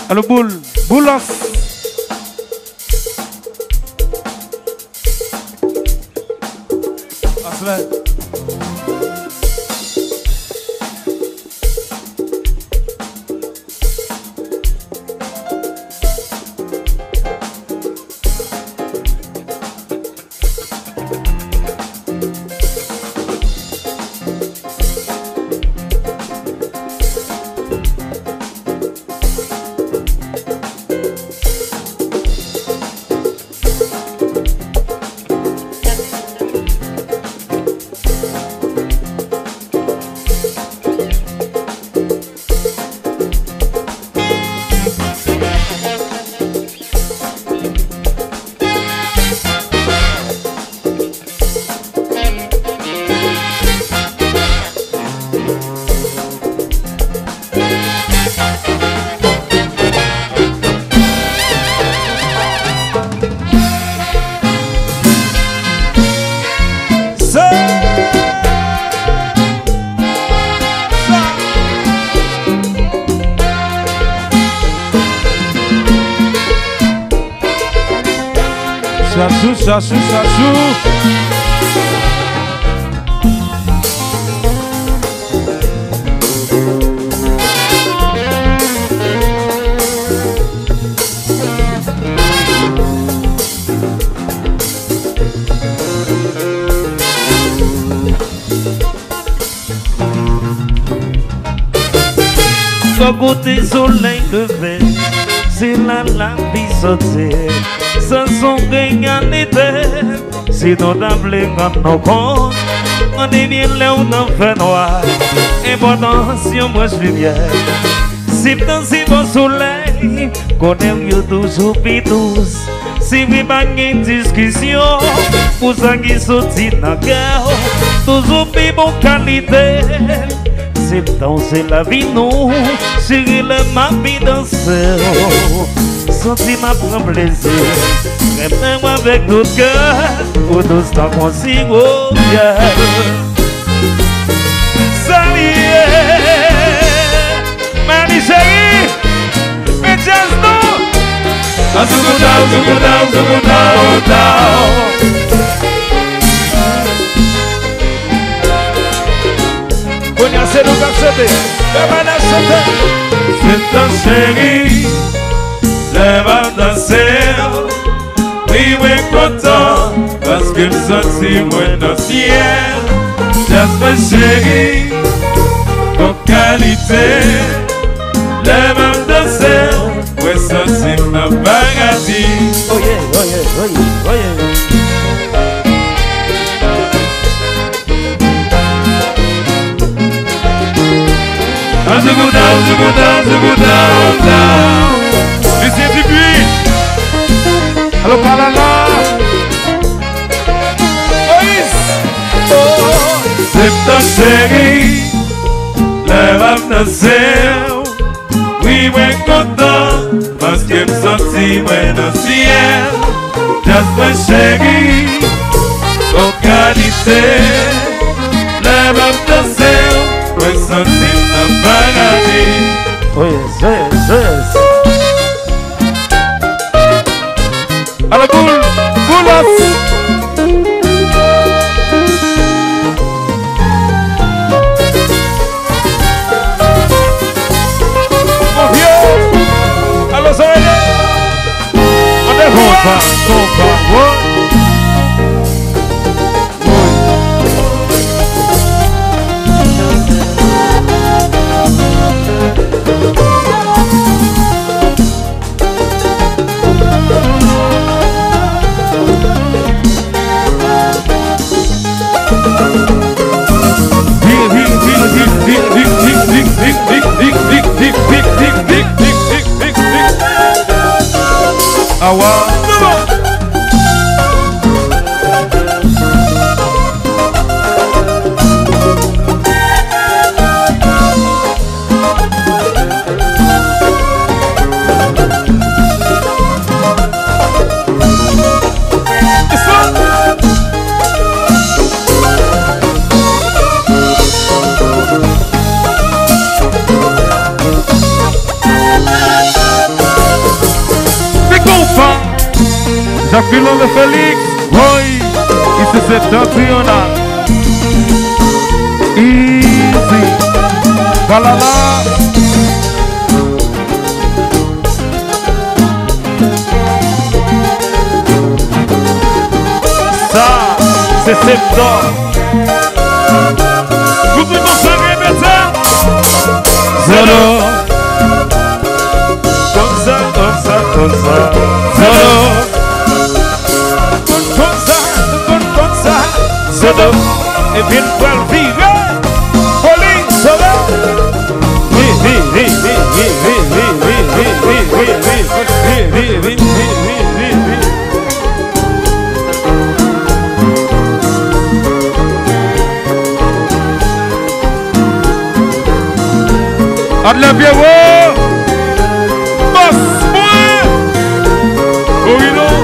Allo boule, boulos. Aslan. Chachou. Sans côté soleil levé, c'est la vie sortie. Sans son gagnant était, si nous t'appelons comme nos comptes, on devient là où on fait noir. Et pourtant, si on mange lumière, si dans si bon soleil, qu'on aime toujours plus douce. Si vous pas une discussion, pour ça qui sortit dans le cœur, toujours plus bonne qualité. C'est danser la vie, nous, chérie, ma vie danser. Senti ma prend plaisir, même avec tout cœur, pour tout ce temps qu'on s'y regarde. Salut, Mani chérie, mais just know. Conhece no cacete, vai na chata. C'est un chéri. Lève danser, oui, oui, content, parce que le sentiment dans le ciel, just ma chérie, ton qualité, lève danser, oui, sentiment paradis. Oh yeah, oh yeah, oh yeah, oh yeah. Lucien Dupuis. Allo Palala. C'est ta chérie, lève danser, oui, oui, content, parce que le sentiment dans le ciel, just ma chérie, ton qualité, lève danser, oui, sentiment paradis. Oh yes, yes, yes. Allo boulos. Pilon de Félix. Oui. Ici septentrional. Easy. Kalala. Ça, c'est septembre. Vous pouvez consommer maintenant. Zolo. Comme ça, comme ça, comme ça. Zolo. Comme ça. Zolo. Et puis une fois le vivre. Pauline, Zolo. Oui, oui, oui, oui, oui, oui, oui, oui, oui, oui, oui, oui, oui, oui, oui, oui. Adla bien haut. Boss, moi. Oui, non.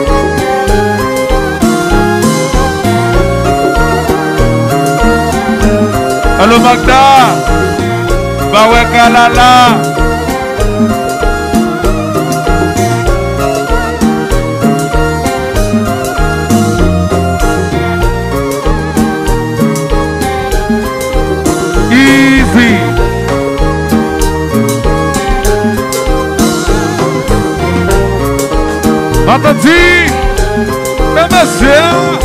Allô, Magda. Bawe Kalala. Easy. Attendu, monsieur.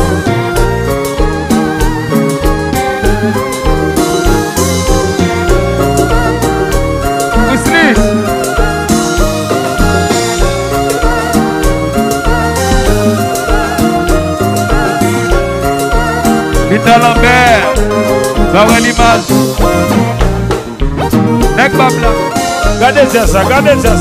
Wesley. Vita Lambert. Dans l'image. Nek Babla. Regardez ça, regardez ça.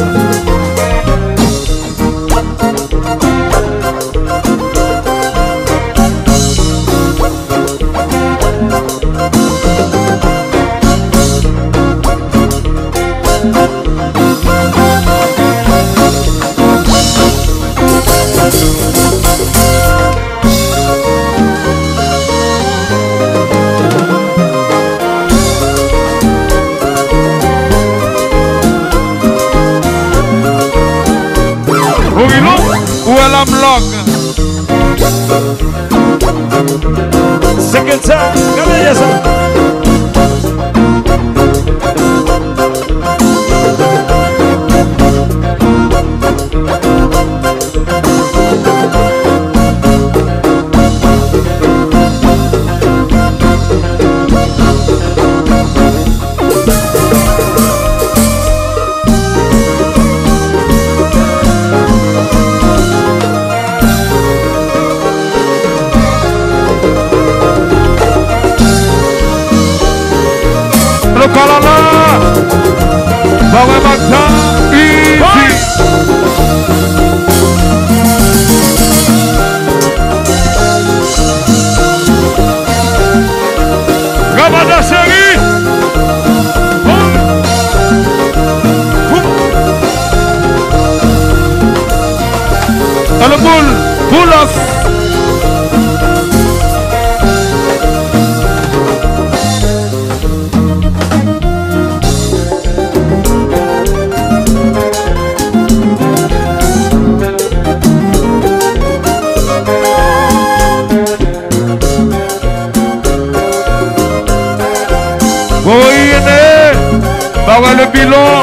Second time, regardez ça. Kalala, Bawe Magda, easy. Gabada chérie. Dans le boule, boulos. Bawa le bilan.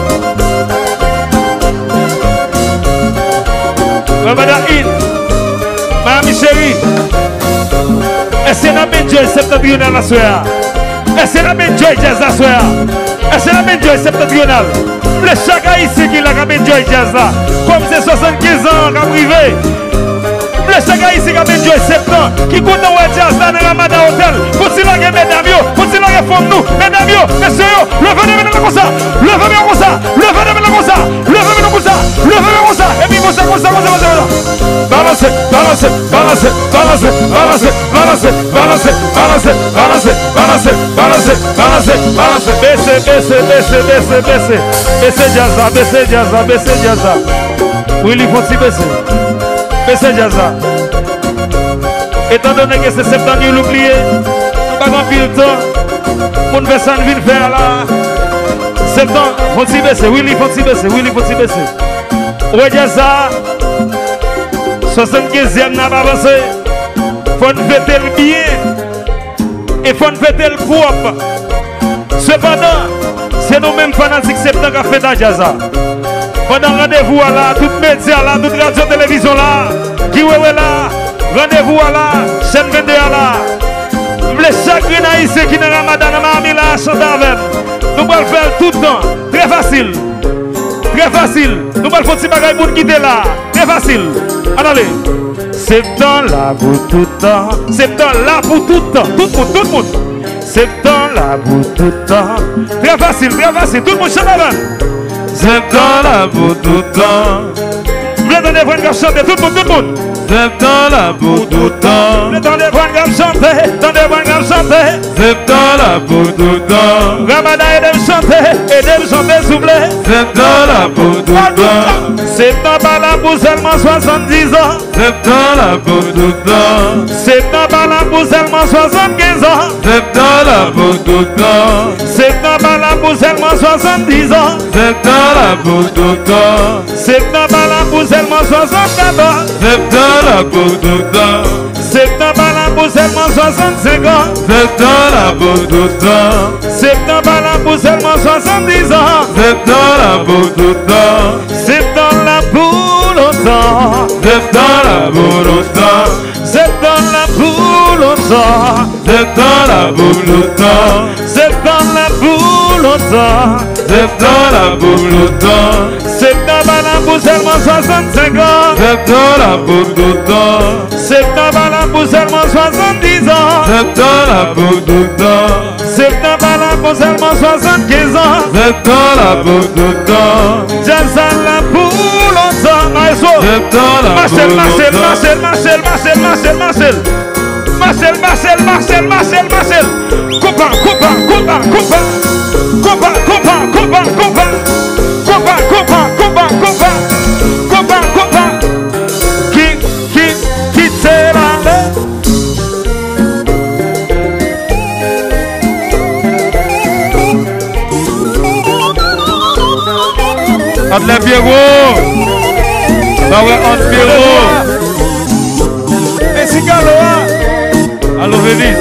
Babada in. Mami chérie. Est-ce que la joy septentrional la soya? Est-ce que la joy jazz la soya? Est-ce que la joy septentrional? Le chaque ici qui l'a joy jazz là. Comme c'est 75 ans qu'a privé. Le chaque ici qui a joy septembre. Qui compte dans le jazz là dans la Ramada Hotel. Faut-il la mesdames yo? Faut-il la femme nous? Mesdames yo, messieurs yo. Levez maintenant comme ça. Levez comme ça. Levez maintenant comme ça. Levez comme ça. Levez comme ça. Et puis comme ça, comme ça, comme ça. Balancez, balancez, balancez, balancez, balancez, balancez, balancez, balancez, balancez, balancez, balancez, balancez, balancez. Baissez, baissez, baissez, baissez, baissez. Baissez jazza, baissez jazza, baissez jazza. Oui, il faut s'y baisser. Baissez jazza. Étant donné que c'est septembre, l'oublié. Pas grand pile temps. Mon personne vient faire là. Septembre, faut s'y baisser. Oui, il faut s'y baisser. Oui, il faut s'y baisser. Ouais, jazza. 75e n'a pas avancé. Faut nous fêter le bien. Et faut nous fêter le propre. Cependant, c'est nous-mêmes fanatiques septembre qui fait dans jazz. Pendant rendez-vous là, tout média là, toute radio télévision là, qui est là, rendez-vous là, chaîne 22 là. Les chagrins haïtiens qui dans Ramadan, Mamie là, chanter avec. Nous allons faire tout le temps. Très facile. Très facile. Nous allons faire des bagages pour quitter là. Très facile. Allez. Septembre là pour tout le temps. Septembre là pour tout le temps. Tout le monde, tout le monde. Septembre là pour tout le temps. Très facile, très facile. Tout le monde chante avant. Septembre là pour tout le temps. Vous entendez les voix chanter, tout le monde, tout le monde. Septembre là pour tout le temps. Vous entendez les voix chanter, entendez les voix chanter. Septembre là pour tout le temps. Ramadan aide me chanter, s'il vous plaît. Septembre là pour tout le temps. Septembre là pour seulement 70 ans. Septembre là pour tout le temps. Septembre là pour seulement 75 ans. Septembre là pour tout le temps. Septembre là pour seulement 70 ans. Septembre là pour tout le temps. Septembre là pour seulement 74. Septembre là pour tout le temps. Septembre là pour seulement 65 ans. Septembre là pour tout le temps. Septembre là pour seulement 70 ans. Septembre là pour tout le temps. Septembre là pour longtemps. Septembre là pour longtemps. Septembre là pour longtemps. Septembre là pour longtemps. Septembre là pour longtemps. Septembre là pour longtemps. Septembre là pour seulement 65 ans. Septembre là pour tout le temps. Septembre là pour seulement 70 ans. Septembre là pour tout le temps. Septembre là pour seulement 75 ans. Septembre là pour tout le temps. Jazz là pour longtemps. Septembre là pour longtemps. Marcel. Copain. Qui c'est là? Entre les bureaux. Bah ouais, entre bureaux. Et si Galoa. Allô, Vélis.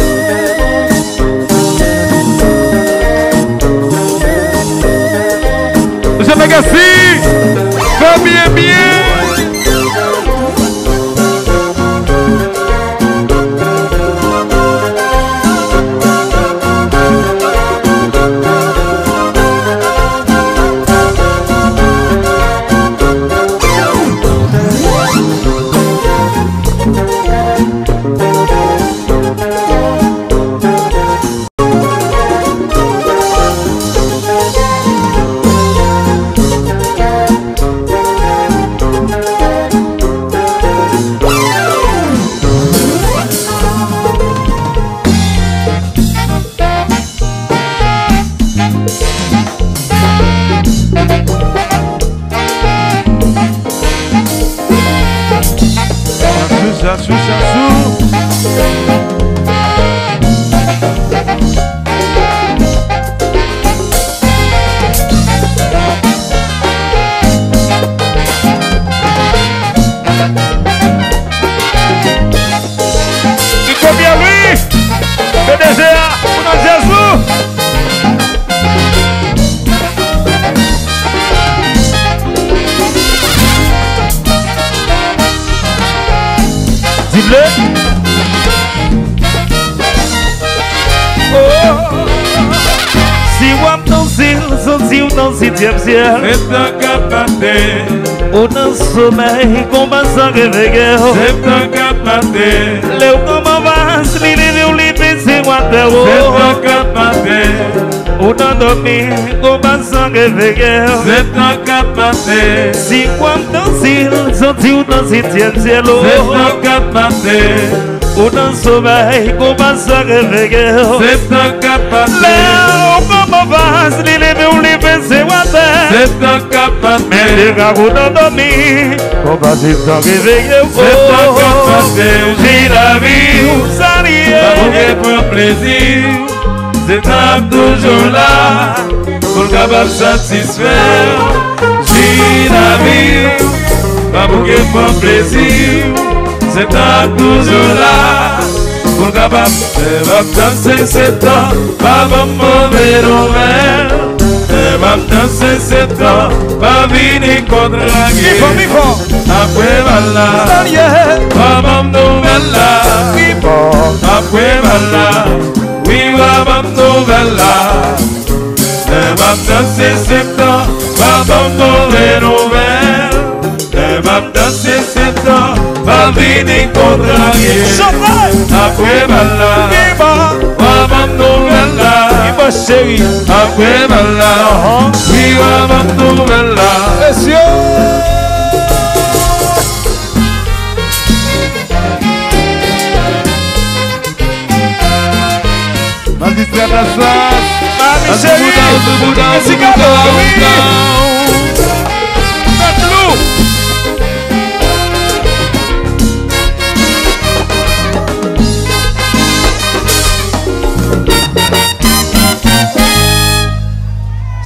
Monsieur Legacy. Fais bien. Dans le 7e ciel, C'est un capaté. ou dans le sommeil, qu'on va s'en réveiller. C'est un capaté. Les comment va se livrer ou livrer, c'est moi de C'est un capaté. ou dans le dormir, qu'on va s'en réveiller. C'est un capaté. Si quoi dans le ciel, sorti ou dans le 7e ciel. C'est un capaté. Ou dans le sommeil, qu'on va s'en réveiller. C'est un capaté. Les comment va se livrer ou livrer, c'est moi de C'est un capaté. mais les gars vous dans dormir, on va s'en réveiller. C'est un capaté. J'ai la vie où ça Pas pour plaisir. C'est un toujours là. Pour le capable satisfaire. J'ai la vie. pas pour qu'il fasse plaisir. C'est à toujours là. Pour capable de danser c'est temps, pas de mauvais nouvelles. Va danser c'est temps, pas venir contre la guerre. Après voilà, pas de nouvelles là. Après voilà, oui va de nouvelles là. Va danser c'est temps, pas de mauvais nouvelles. Va danser c'est temps, pas venir contre la guerre. Après voilà, va de nouvelles là. Après voilà, oui va de nouvelles là. Magistrat Assas, Mami Chérie, Esse cabelo, faites-le.